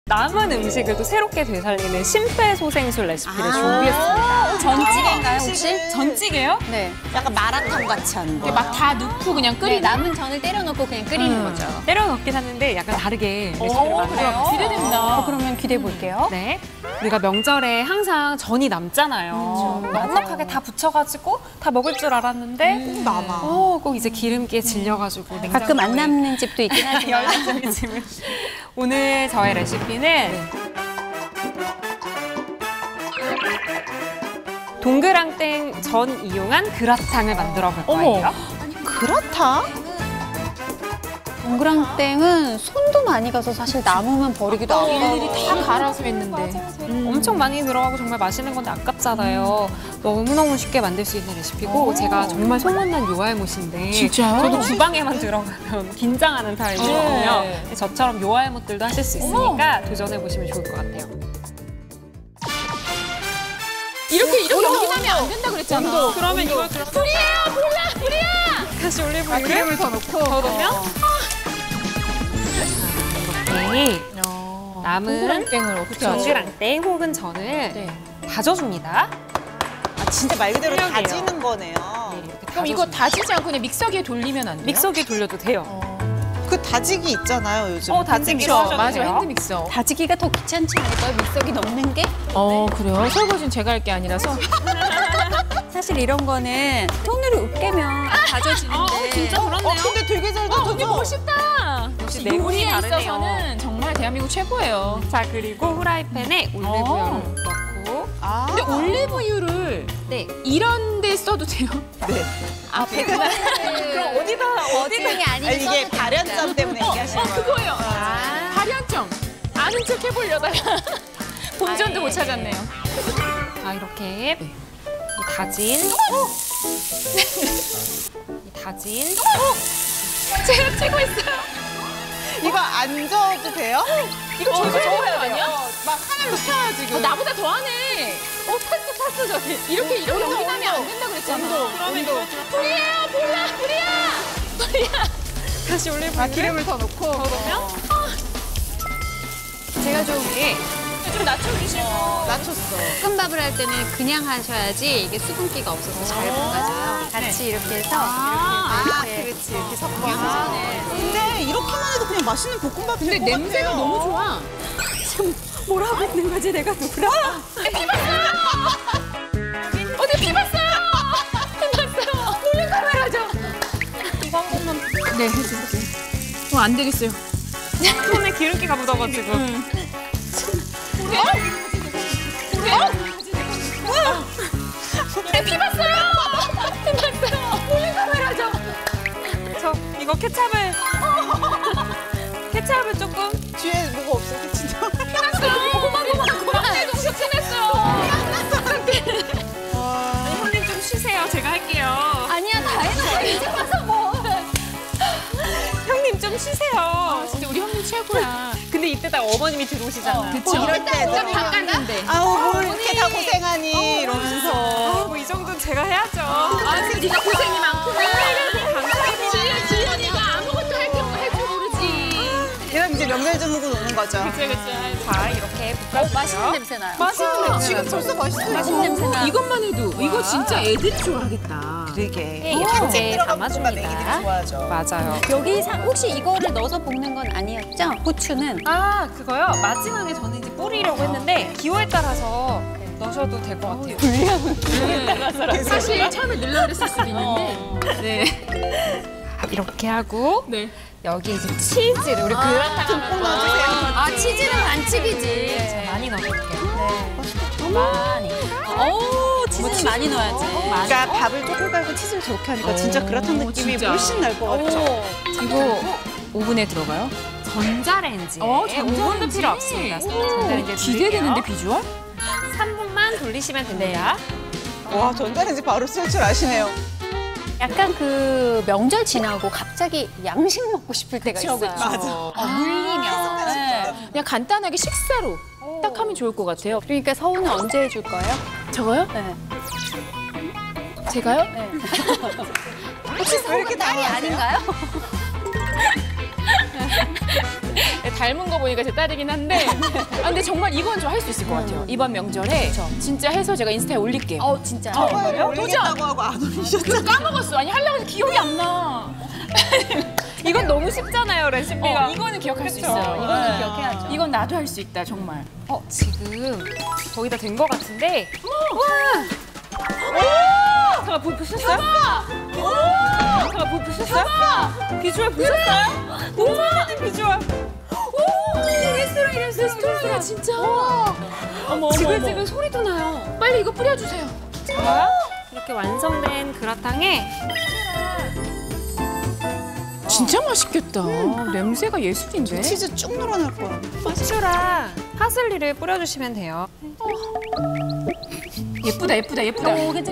남은 음식을 또 새롭게 되살리는 심폐소생술 레시피를 준비했습니다. 전찌개인가요, 혹시? 전찌개요? 네. 약간 마라탕 같이 하는 거. 막 다 넣고 그냥 네, 끓이는. 남은 전을 때려 넣고 그냥 끓이는 거죠. 때려 넣긴 하는데 약간 다르게 레시피를 만들어 기대된다. 그러면 기대해 볼게요. 네. 우리가 명절에 항상 전이 남잖아요. 넉넉하게 다 부쳐가지고 다 먹을 줄 알았는데 남아. 꼭 이제 기름기에 질려가지고 가끔 안 냉장고에 남는 집도 있긴 하지만. 열정이지만 오늘 저의 레시피는 동그랑땡 전 이용한 그라탕을 만들어 볼 거예요. 그렇다? 동그랑땡은 손도 많이 가서 사실 남으면 버리기도 하고. 일일이 다 갈아서 했는데. 엄청 많이 들어가고 정말 맛있는 건데 아깝잖아요. 너무너무 쉽게 만들 수 있는 레시피고 제가 정말 소문난 요알못인데 진짜요? 저도 주방에만 들어가면 긴장하는 타입이거든요. 근데 저처럼 요알못들도 하실 수 있으니까 도전해보시면 좋을 것 같아요. 이렇게 연기하면 안 된다 그랬잖아. 그러면 이걸 불이야! 다시 올리브유를 기름을 더 넣고 넣으면 이렇게 남은 동그랑땡을 어떻게 하죠? 동그랑땡 혹은 전을 다져줍니다. 아, 진짜 말 그대로 실력이에요. 다지는 거네요. 이렇게 그럼 이거 다지지 않고 그냥 믹서기에 돌리면 안 돼요? 믹서기에 돌려도 돼요. 그 다지기 있잖아요, 요즘. 다지기로 하셔도 맞아, 돼요. 핸드믹서. 다지기가 더 귀찮지 않을까요? 믹서기 넣는 게? 그래요? 설거지는 제가 할 게 아니라서. 사실 이런 거는 손으로 으깨면 다져지는데. 진짜 그렇네요. 근데 되게 잘 다져져. 언니 멋있다. 역시 내공이 요리에 다르네요. 있어서는 정말 대한민국 최고예요. 자, 그리고 후라이팬에 올리브유를 넣고 아. 근데 올리브유를 네. 이런 데 써도 돼요? 네. 앞에 그럼 어디다 이 아니, 아니면 이게 발연점 때문에 얘기하시는 거예요. 그거예요. 발연점. 아는 척 해보려다가 본전도 못 찾았네요. 이렇게 이 다진 제가 치고 있어요. 이거 안 저어도 돼요? 이거 저거 저거 아니야? 막 하나로 펴야 지금. 나보다 더하네. 탔어 저기. 이렇게 연기하면 안 된다 그랬잖아. 온도. 불이야. 다시 올리브유를 기름을 더 넣고. 넣으면 제가 좀 좀 낮춰주시고. 낮췄어. 볶음밥을 할 때는 그냥 하셔야지 이게 수분기가 없어서 잘 볶아져요. 같이 이렇게 해서 그렇지. 이렇게 섞어서. 근데 이렇게만 해도 그냥 맛있는 볶음밥 근데 될것 냄새가 같아요. 너무 좋아. 뭘 하고 있는 거지 내가 누구랑? 어디 피 봤어요? 몰래 카메라죠. 이거 한 번만 네, 해줄게. 안 되겠어요. 손에 기름기가 묻어가지고 피 봤어요. 몰래 카메라죠. 저 이거 케찹을 조금 뒤에 뭐가 없어요? 그 진짜. 고맙네, 동시 친했어요. 형님 좀 쉬세요. 제가 할게요. 아니야 다 해놓고 이제 와서 뭐. 형님 좀 쉬세요. 진짜 우리 형님 최고야. 근데 이때 딱 어머님이 들어오시잖아요. 그쵸? 이럴 때 애들이 바꿨는데. 아우 뭘 이렇게 다 고생하니 이러면서. 뭐 이 정도는 제가 해야죠. 네가 고생이 많구나. 감사합니다. 지연이가 아무것도 할 줄 모르지. 이러면 이제 명절 좀 하고 노는 거죠. 자, 이렇게 볶아주고요. 맛있는 냄새 나요. 맛있는데 지금 벌써 맛있어요. 맛있는 냄새 나요. 이것만 해도 이거 진짜 애들이 좋아하겠다. 되게. 이렇게 들어간 담아줍니다. 애기들이 좋아하죠. 맞아요. 여기 혹시 이거를 넣어서 볶는 건 아니었죠? 고추는? 그거요? 마지막에 저는 이제 뿌리려고 했는데 기호에 따라서 넣으셔도 될 것 같아요. 사실 처음에 넣으려고 그랬을 수도 있는데. 네. 이렇게 하고 네. 여기 이제 치즈를 우리 그라탕 아 치즈는 반칙이지. 많이 넣어볼게요. 많이. 오 치즈는 많이 넣어야지. 그러니까 밥을 조금 깔고 치즈를 저렇게 하니까 진짜 그라탕 느낌이 진짜. 훨씬 날 것 같죠. 이거 오븐에 들어가요? 전자레인지. 전자레인지. 오븐도 필요 없습니다. 전자레인지 기대되는데 비주얼? 3분만 돌리시면 됩니다. 와, 전자레인지 바로 쓸 줄 아시네요. 약간 그 명절 지나고 갑자기 양식 먹고 싶을 때가 있어요. 맞아. 물리면. 네. 그냥 간단하게 식사로 딱 하면 좋을 것 같아요. 그러니까 서우는 언제 해줄 거예요? 저거요? 네. 제가요? 혹시 왜 이렇게 딸이 당황하세요? 아닌가요? 닮은 거 보니까 제 딸이긴 한데 근데 정말 이건 저 할 수 있을 것 같아요. 이번 명절에 진짜 해서 제가 인스타에 올릴게요. 진짜. 올리겠다고 하고 안 올리셨죠? 까먹었어. 아니 하려고 해서 기억이 안 나. 이건 너무 쉽잖아요, 레시피가. 이거는 기억할 수 그쵸? 있어요. 이거는 네. 기억해야죠. 이건 나도 할 수 있다 정말. 지금 거의 다 된 것 같은데. 잠깐 불 부셨어요? 잠깐 불 부셨어요? 비주얼 보셨어요? 너무 잘하는 비주얼. 레스토랑이야 진짜. 어머 지글지글 소리도 나요. 빨리 이거 뿌려주세요. 자, 이렇게 완성된 그라탕에 진짜 맛있겠다. 냄새가 예술인데. 치즈 쭉 늘어날 거야. 후추랑 파슬리를 뿌려주시면 돼요. 예쁘다 예쁘다 예쁘다.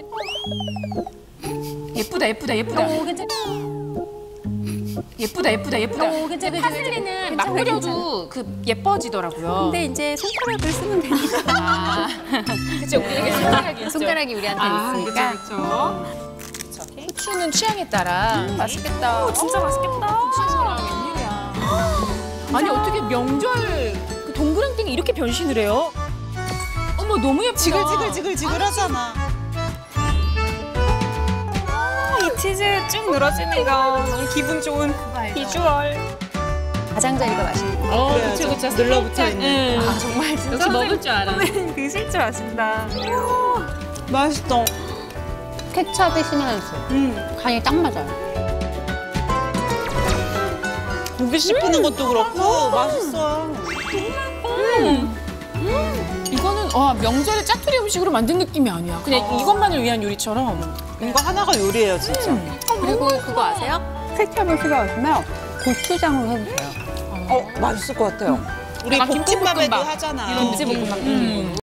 예쁘다 예쁘다 예쁘다. 예쁘다 예쁘다 예쁘다. 파슬리는 막 뿌려도 그 예뻐지더라고요. 근데 이제 손가락을 쓰면 되니까. 그쵸 우리에게 손가락이 있죠. 손가락이 우리한테 있으니까. 그렇죠. 후추는 취향에 따라 맛있겠다. 진짜 맛있겠다. 치즈랑 웬일이야. 아니 어떻게 명절 그 동그랑땡이 이렇게 변신을 해요? 어머 너무 예쁘다. 지글지글 하잖아. 이 치즈 쭉 늘어지는 거 너무 기분 좋은 비주얼. 가장자리가 맛있는 거. 그쵸 그쵸. 늘러붙어 있는. 정말 진짜 역시 먹을 줄 알아. 그 실줄 아신다. 맛있다. 케첩이 시나스. 간이 딱 맞아요. 고기 씹히는 것도 그렇고 맛있어요. 이거는 명절에 짜투리 음식으로 만든 느낌이 아니야. 그냥 이것만을 위한 요리처럼. 이거 하나가 요리예요, 진짜. 그리고 그거 아세요? 케첩을 필요하시면 고추장으로 해주세요. 맛있을 것 같아요. 우리 약간 볶음밥에도 김치볶음밥. 하잖아. 김치볶음밥.